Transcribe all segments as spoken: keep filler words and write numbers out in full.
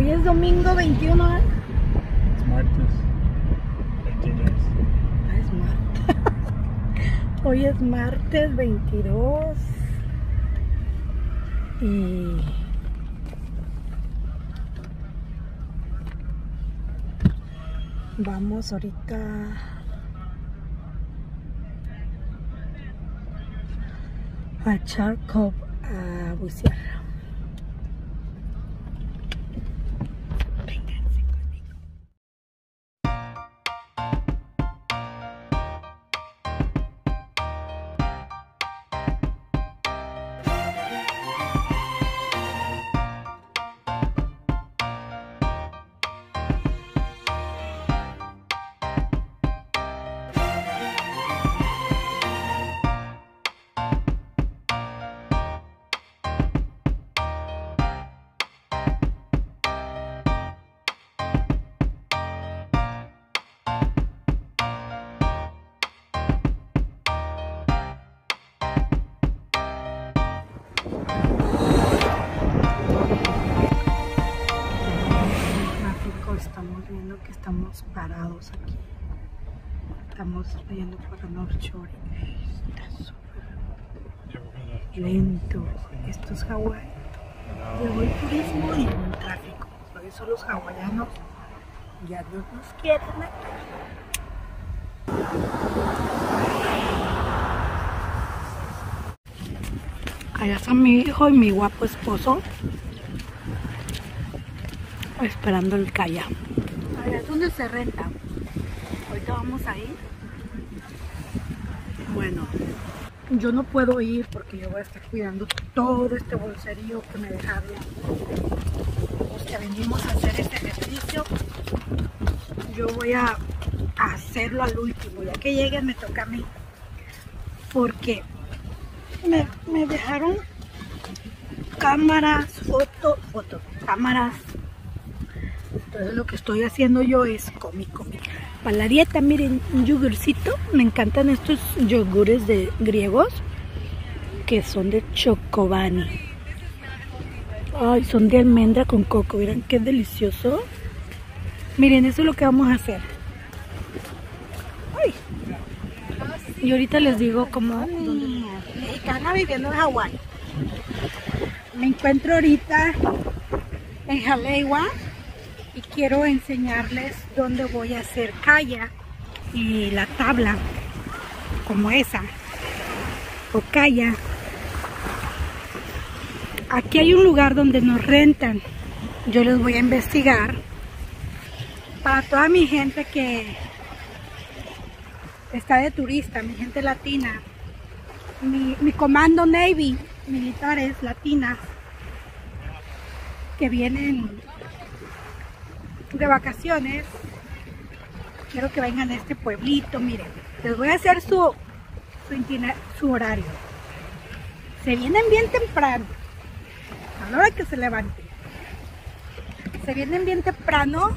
Hoy es domingo veintiuno, ¿eh? Es martes veintidós. Ah, es martes. Hoy es martes veintidós. Y vamos ahorita a Charcop a bucear. Vénganse conmigo. Estamos viendo que estamos parados aquí. Estamos yendo para North Shore. Está súper lento. Esto es Hawái. Llegó el turismo y el tráfico. Por eso los hawaianos ya no nos quieren aquí. Allá está mi hijo y mi guapo esposo esperando el kayak. Allá es donde se renta. Ahorita vamos a ir. Bueno, yo no puedo ir porque yo voy a estar cuidando todo este bolserío que me dejaron. Los que venimos a hacer este ejercicio, yo voy a hacerlo al último. Ya que lleguen me toca a mí. Porque me, me dejaron cámaras, fotos, fotos, cámaras. Entonces lo que estoy haciendo yo es comi, comi. Para la dieta, miren, un yogurcito. Me encantan estos yogures de griegos que son de Chocobani. Ay, son de almendra con coco. Miren qué delicioso. Miren, eso es lo que vamos a hacer. Ay. Y ahorita les digo cómo mexicana viviendo en Hawái. Me encuentro ahorita en Haleiwa. Y quiero enseñarles dónde voy a hacer kayak y la tabla como esa o kayak. Aquí hay un lugar donde nos rentan. Yo les voy a investigar para toda mi gente que está de turista, mi gente latina, mi, mi comando Navy, militares latinas que vienen de vacaciones. Quiero que vengan a este pueblito. Miren, les voy a hacer su su, su horario. Se vienen bien temprano, a la hora que se levanten. Se vienen bien temprano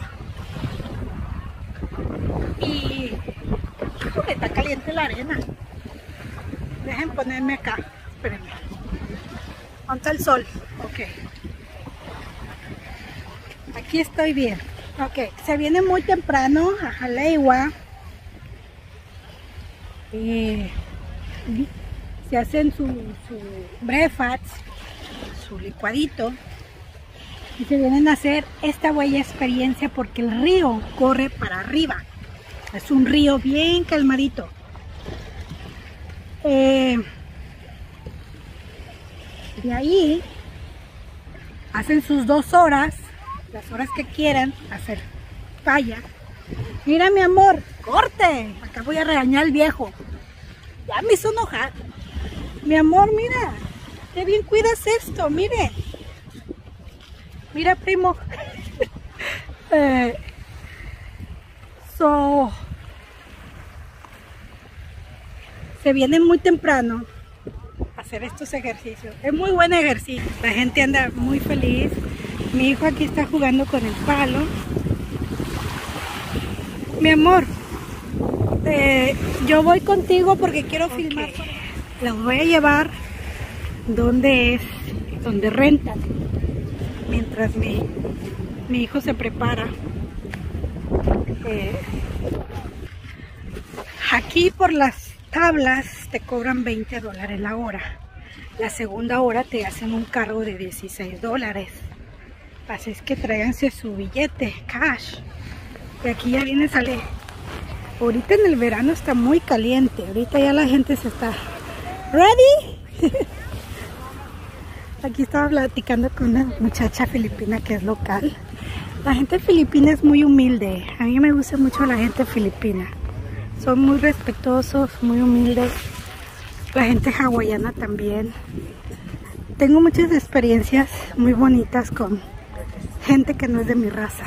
y híjole, está caliente la arena. Dejen ponerme acá. Espérenme. ¿Dónde está el sol? Ok. Aquí estoy bien. Ok, se viene muy temprano a Haleiwa. Eh, se hacen su, su breakfast, su licuadito. Y se vienen a hacer esta bella experiencia porque el río corre para arriba. Es un río bien calmadito. Eh, de ahí hacen sus dos horas. Las horas que quieran hacer kayak. Mira mi amor, corte, acá voy a regañar al viejo, ya me hizo enojar. Mi amor, mira, qué bien cuidas esto, mire. Mira primo. eh, so, se vienen muy temprano a hacer estos ejercicios. Es muy buen ejercicio, la gente anda muy feliz. Mi hijo aquí está jugando con el palo. Mi amor, eh, yo voy contigo porque quiero okay. filmar. Los voy a llevar donde es, donde rentan. Mientras mi, mi hijo se prepara. Eh, aquí por las tablas te cobran veinte dólares la hora. La segunda hora te hacen un cargo de dieciséis dólares. Así es que tráiganse su billete, cash. Y aquí ya viene, sale. Ahorita en el verano está muy caliente. Ahorita ya la gente se está... ¿Ready? Aquí estaba platicando con una muchacha filipina que es local. La gente filipina es muy humilde. A mí me gusta mucho la gente filipina. Son muy respetuosos, muy humildes. La gente hawaiana también. Tengo muchas experiencias muy bonitas con gente que no es de mi raza.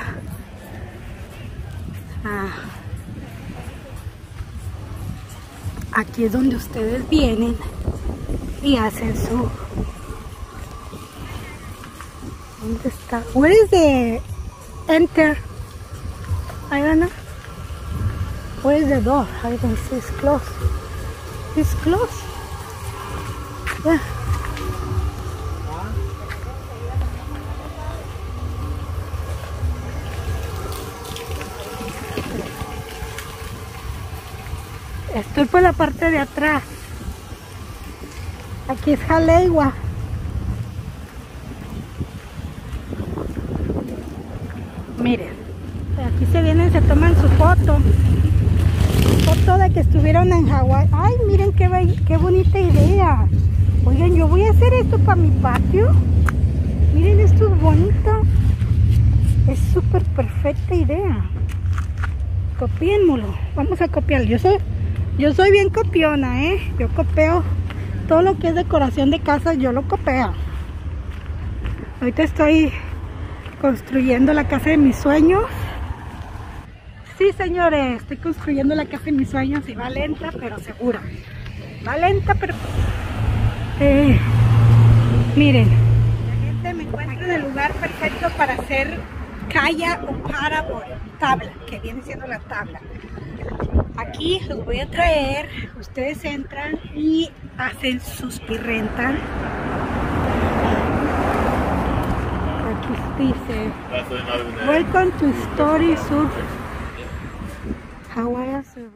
Ah, aquí es donde ustedes vienen y hacen su... ¿Dónde está? Where is the enter? I don't know. Where is the door? I don't see. It's closed. It's closed. Yeah. Estoy por la parte de atrás. Aquí es Haleiwa. Miren, aquí se vienen, se toman su foto. Foto de que estuvieron en Hawái. Ay, miren qué, qué bonita idea. Oigan, yo voy a hacer esto para mi patio. Miren, esto es bonito. Es súper perfecta idea. Copiémoslo. Vamos a copiarlo. Yo soy, yo soy bien copiona, ¿eh? Yo copio todo lo que es decoración de casa, yo lo copio. Ahorita estoy construyendo la casa de mis sueños. Sí, señores, estoy construyendo la casa de mis sueños y va lenta pero segura. Va lenta pero... Eh, miren, la gente me encuentra en el lugar perfecto para hacer kaya o paddleboard, tabla, que viene siendo la tabla. Aquí los voy a traer, ustedes entran y hacen sus pirrentas. Dice, welcome to Story Surf Hawaii Surf.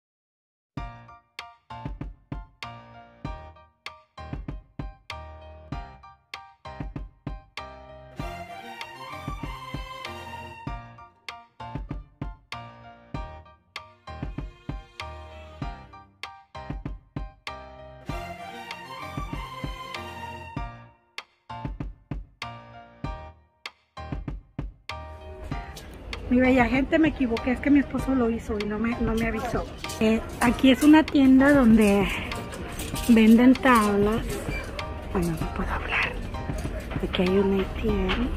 Mi bella gente, me equivoqué, es que mi esposo lo hizo y no me, no me avisó. Eh, aquí es una tienda donde venden tablas. Bueno, no puedo hablar. Aquí hay un A T M.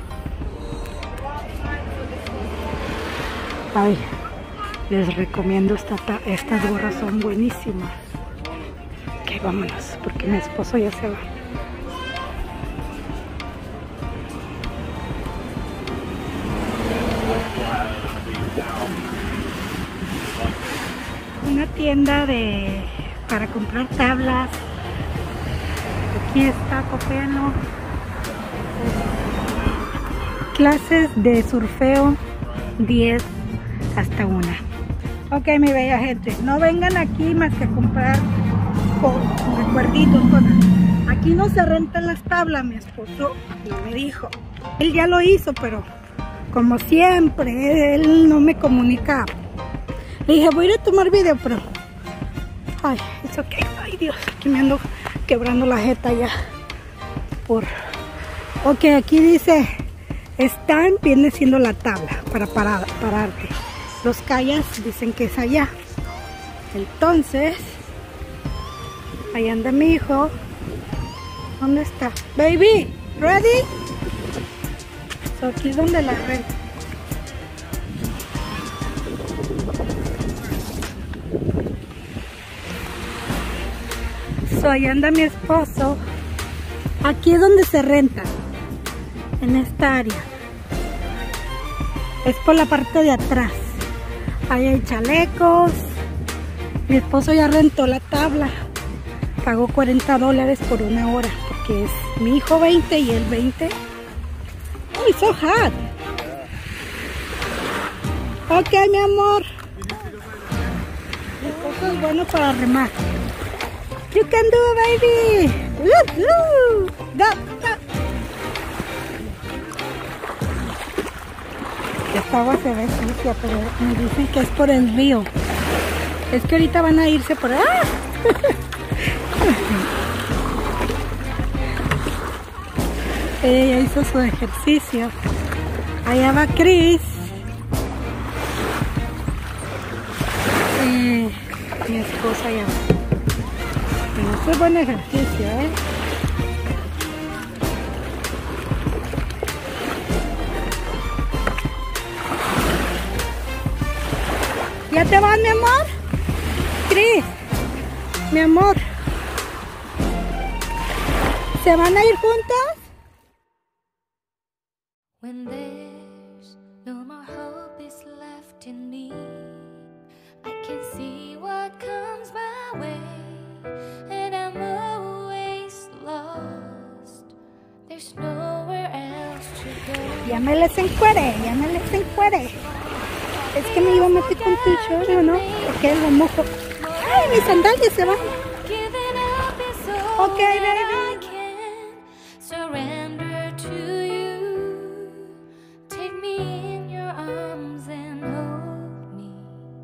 Ay, les recomiendo esta, estas gorras, son buenísimas. Ok, vámonos, porque mi esposo ya se va. Una tienda de para comprar tablas. Aquí está, copéalo. Clases de surfeo diez hasta una. Ok, mi bella gente, no vengan aquí más que a comprar con recuerditos, cosas. Aquí no se rentan las tablas, mi esposo no me dijo. Él ya lo hizo, pero como siempre, él no me comunica. Le dije, voy a ir a tomar video, pero... Ay, es ok. Ay, Dios, aquí me ando quebrando la jeta ya. Por... Ok, aquí dice, stand viene siendo la tabla para parar, pararte. Los kayas dicen que es allá. Entonces, ahí anda mi hijo. ¿Dónde está? Baby, ready? So, aquí es donde la renta. So, ahí anda mi esposo. Aquí es donde se renta, en esta área. Es por la parte de atrás. Ahí hay chalecos. Mi esposo ya rentó la tabla. Pagó cuarenta dólares por una hora, porque es mi hijo veinte y él veinte. Oh, it's so hot. Ok, mi amor. Eso es bueno para remar. You can do, baby. Uh, uh. Go, go. Esta agua se ve sucia, pero me dicen que es por el río. Es que ahorita van a irse por... ¡Ah! Ella hizo su ejercicio. Allá va Chris. Eh, mi esposa ya va. Pero eso es buen ejercicio, ¿eh? ¿Ya te vas, mi amor? Chris, mi amor. ¿Se van a ir juntos? When there's no more hope is left in me, I can see what comes my way, and I'm always lost. There's nowhere else to go. Ya me les encuere, ya me les encuere. Es que me iba a meter con tu chorro, ¿no? Porque lo mojo. ¡Ay, mis sandalias se van! Ok, baby. Surrender to you. Take me in your arms and hold me.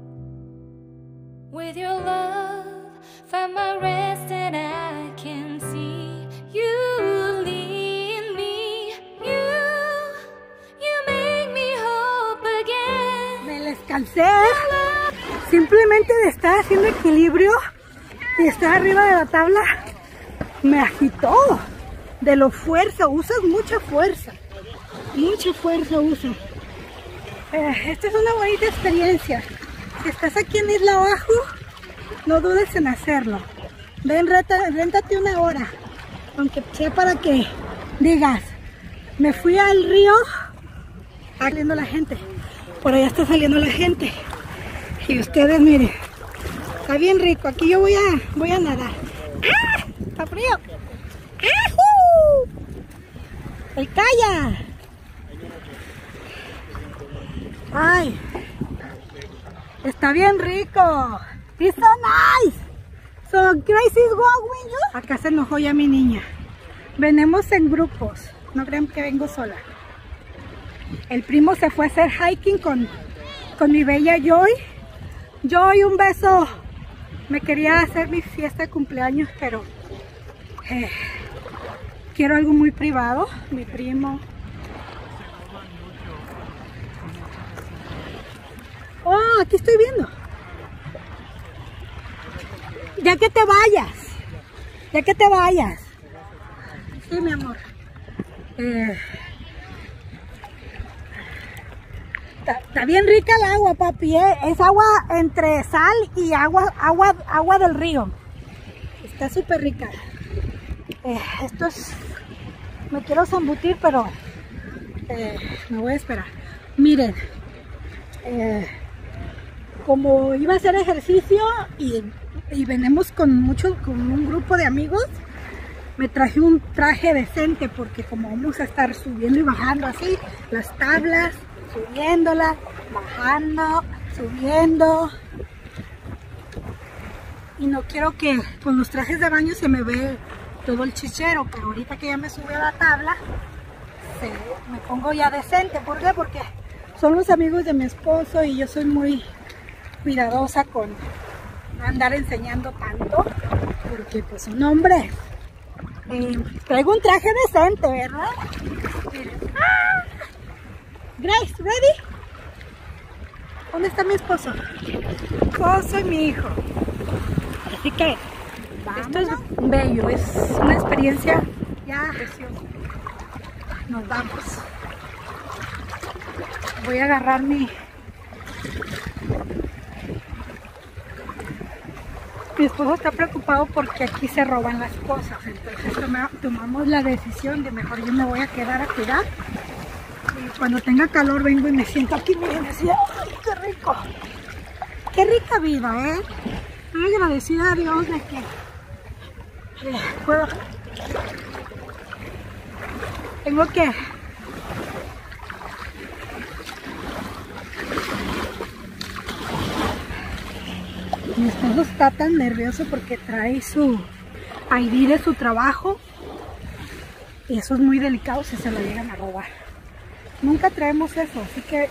With your love, find my rest and I can see you lead me. You, you make me hope again. Me les cansé. Simplemente de estar haciendo equilibrio y estar arriba de la tabla me agitó. De lo fuerza, usas mucha fuerza. Mucha fuerza usas. Eh, esta es una bonita experiencia. Si estás aquí en Isla Oahu, no dudes en hacerlo. Ven, renta, réntate una hora. Aunque sea para que digas, me fui al río. Está saliendo la gente. Por allá está saliendo la gente. Y ustedes miren, está bien rico. Aquí yo voy a, voy a nadar. ¡Ah! Está frío. ¡Ajú! ¡El calla! ¡Ay! Está bien rico. It's so nice. So Gracie is going with you. Acá se enojó ya mi niña. Venimos en grupos. No crean que vengo sola. El primo se fue a hacer hiking con, con mi bella Joy. Joy, un beso. Me quería hacer mi fiesta de cumpleaños, pero eh, quiero algo muy privado. Mi primo. Oh, aquí estoy viendo. Ya que te vayas. Ya que te vayas. Sí, mi amor. Eh, Está bien rica el agua, papi, ¿eh? Es agua entre sal y agua, agua, agua del río. Está súper rica. Eh, esto es... Me quiero zambutir, pero eh, me voy a esperar. Miren, eh, como iba a hacer ejercicio y, y venimos con mucho, con un grupo de amigos, me traje un traje decente porque como vamos a estar subiendo y bajando así, las tablas, subiéndola, bajando, subiendo. Y no quiero que con los trajes de baño se me ve todo el chichero, pero ahorita que ya me subí a la tabla, se, me pongo ya decente. ¿Por qué? Porque son los amigos de mi esposo y yo soy muy cuidadosa con no andar enseñando tanto, porque pues son hombres. Eh, traigo un traje decente, ¿verdad? Miren. ¡Ah! Grace, ¿ready? ¿Dónde está mi esposo? Esposo y mi hijo. Así que esto es bello, es una experiencia ya preciosa. Nos vamos. Voy a agarrar mi... Mi esposo está preocupado porque aquí se roban las cosas, entonces tomamos la decisión de mejor yo me voy a quedar a cuidar. Y cuando tenga calor vengo y me siento aquí, miren, así, ¡ay, qué rico! ¡Qué rica vida, eh! Estoy agradecida a Dios de que eh, puedo... Tengo que... esposo está tan nervioso porque trae su I D de su trabajo y eso es muy delicado si se lo llegan a robar. Nunca traemos eso, así que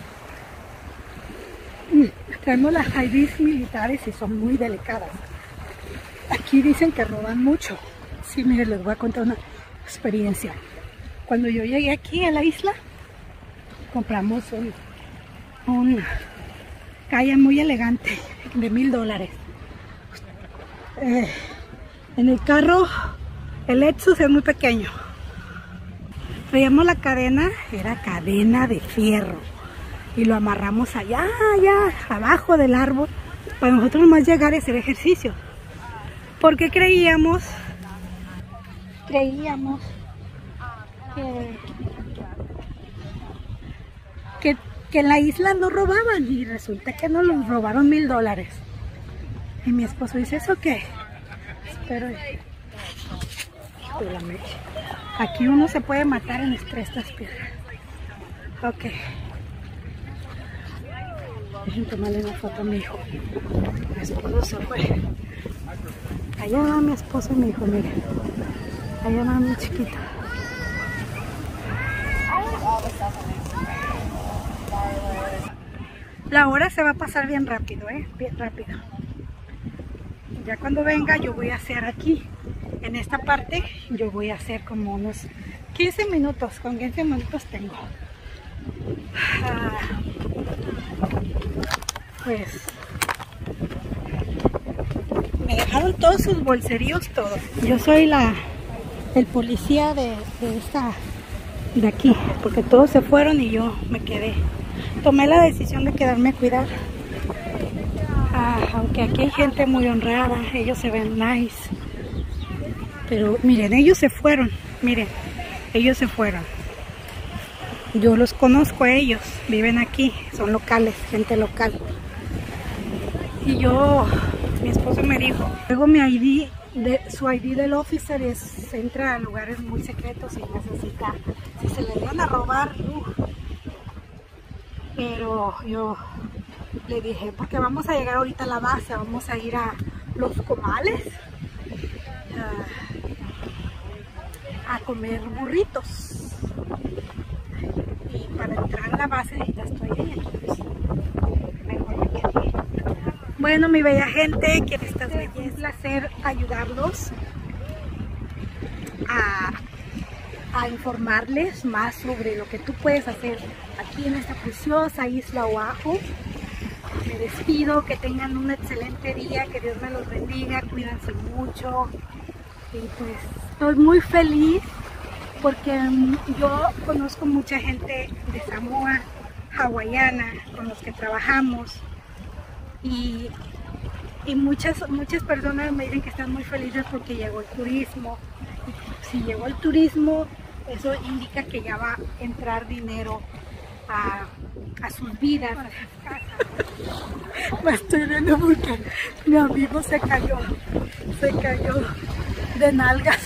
mm, traemos las I Ds militares y son muy delicadas. Aquí dicen que roban mucho. Sí, miren, les voy a contar una experiencia. Cuando yo llegué aquí a la isla, compramos un, un kayak muy elegante de mil dólares. Eh, en el carro, el Lexus es muy pequeño. Traíamos la cadena, era cadena de fierro. Y lo amarramos allá, allá, abajo del árbol, para nosotros nomás llegar y hacer ejercicio. Porque creíamos, creíamos que, que, que en la isla no robaban y resulta que nos los robaron mil dólares. Y mi esposo dice, ¿eso qué? Espero, aquí uno se puede matar en estas piedras. Ok. Dejen tomarle una foto a mi hijo. Mi esposo se fue. Allá va mi esposo y mi hijo, miren. Allá va mi chiquito. La hora se va a pasar bien rápido, ¿eh? Bien rápido. Ya cuando venga yo voy a hacer aquí, en esta parte, yo voy a hacer como unos quince minutos. Con quince minutos tengo. Ah, pues me dejaron todos sus bolseríos, todos. Yo soy la el policía de, de esta de aquí, porque todos se fueron y yo me quedé. Tomé la decisión de quedarme a cuidar. Ah, aunque aquí hay gente muy honrada, ellos se ven nice. Pero miren, ellos se fueron, miren, ellos se fueron. Yo los conozco a ellos, viven aquí, son locales, gente local. Y yo, mi esposo me dijo, luego mi I D, de, su I D del officer es, entra a lugares muy secretos y necesita, si se le van a robar, uh. Pero yo le dije, porque vamos a llegar ahorita a la base, vamos a ir a Los Comales a, a comer burritos. Y para entrar a la base ahorita estoy ahí, entonces mejor me quedé. Bueno, mi bella gente, que estas bellezas, es un placer ayudarlos a, a informarles más sobre lo que tú puedes hacer aquí en esta preciosa isla Oahu. Me despido, que tengan un excelente día, que Dios me los bendiga, cuídense mucho. Y pues estoy muy feliz porque yo conozco mucha gente de Samoa, hawaiana, con los que trabajamos. Y, y muchas, muchas personas me dicen que están muy felices porque llegó el turismo. Y si llegó el turismo, eso indica que ya va a entrar dinero a, a sus vidas, a sus casas. Me estoy viendo porque mi amigo se cayó, se cayó de nalgas.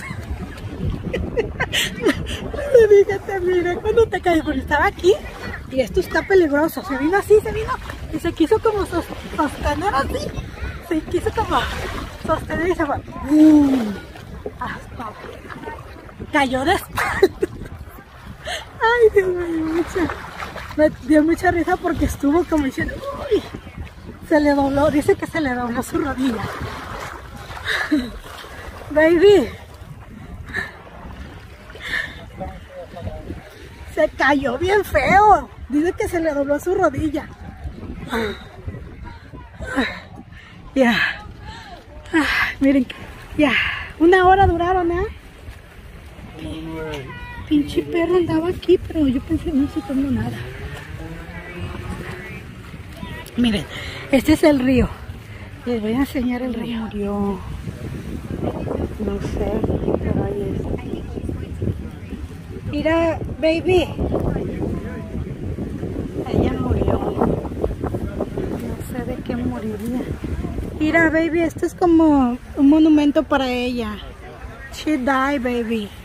Le dije, te mira, cuando te caes, porque estaba aquí y esto está peligroso. Se vino así, se vino y se quiso como sostener así. Se quiso como sostener y se fue. ¡Bum! Hasta cayó de espalda. Ay, Dios mío, mucha, me dio mucha risa porque estuvo como diciendo, uy, se le dobló, dice que se le dobló su rodilla. Baby. Se cayó bien feo. Dice que se le dobló su rodilla. Ya. Yeah. Ah, miren. Ya. Yeah. Una hora duraron, ¿eh? Pinche perro andaba aquí, pero yo pensé, no se tomó nada. Miren, este es el río. Les voy a enseñar el río. Murió. No sé, pero ahí es. Mira, baby. Ella murió. No sé de qué moriría. Mira, baby, esto es como un monumento para ella. She died, baby.